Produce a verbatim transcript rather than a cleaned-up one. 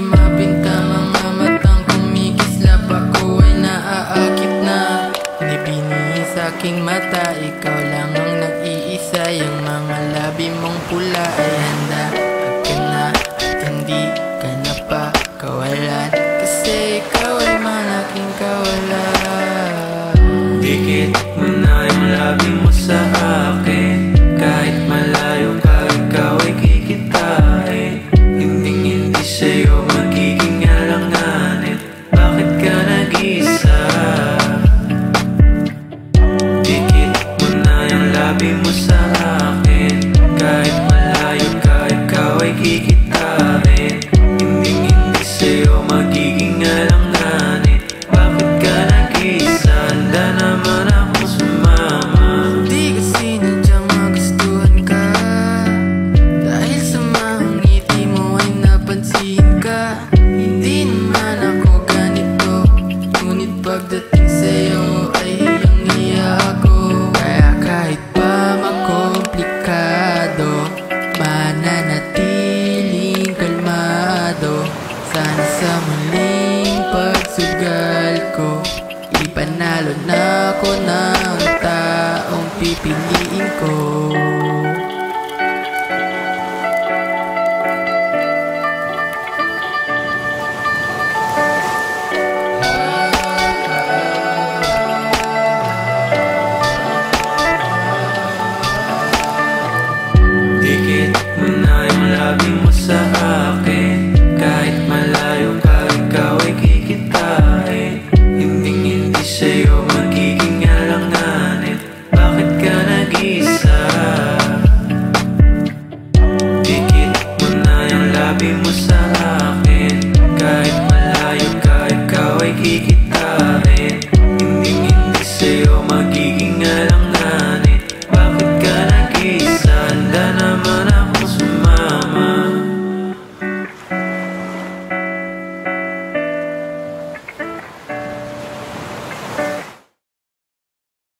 mapinta, mga matang kumikislap. Ako ay naaakit na, nibini sa aking mata. Ikaw lang ang nag-iisa, yung mga labi mong pula ay handa. Ka na at hindi ka na pa kawalan, kasi ikaw ay malaking kawalan. Dikit mo na yung labi mo sa akin, kahit malayo ka, ikaw ay kikitain. Hinding hindi sa'yo magiging alanganin, bakit ka nag-isa? Dikit mo na yung labi mo sa akin, kahit malayo ka, ikaw ay kikitain. Hinding hindi sa'yo magiging alanganin, bakit ka nag-isa? Handa naman ako sumama. Di kasi nadyang magustuhan ka, dahil sa mga ngiti mo ay napansin ka. Hindi naman ako ganito, ngunit pagdating sa'yo ay hiyang-hiya ako. Kaya kahit pa makomplikado, mananatiling kalmado. Sana sa muling pagsugal ko, ipanalo na ako ng taong pipiliin ko.